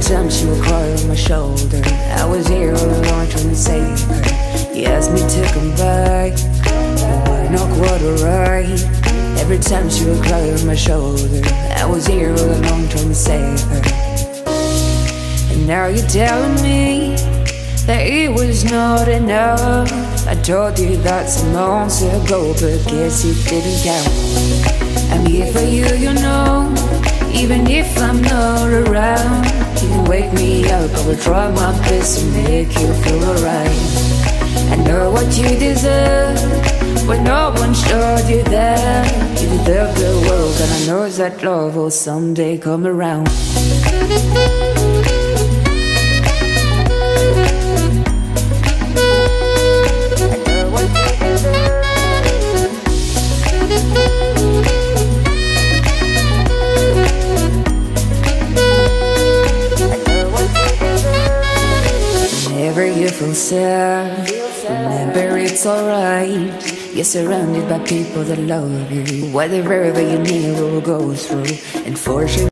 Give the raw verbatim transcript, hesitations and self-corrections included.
time she would cry on my shoulder, I was here all along trying to save her. He asked me to come back, but why not quite alright? Every time she would cry on my shoulder, I was here all along trying to save her. And now you're telling me that it was not enough. I told you that some months ago, but guess it didn't count. I'm here for you, you know, even if I'm not around. You can wake me up, I will try my best to make you feel alright. I know what you deserve, but no one showed you that. You deserve the world, and I know that love will someday come around. Whenever you feel sad, remember it's alright. You're surrounded by people that love you. Whatever you need will go through, and for sure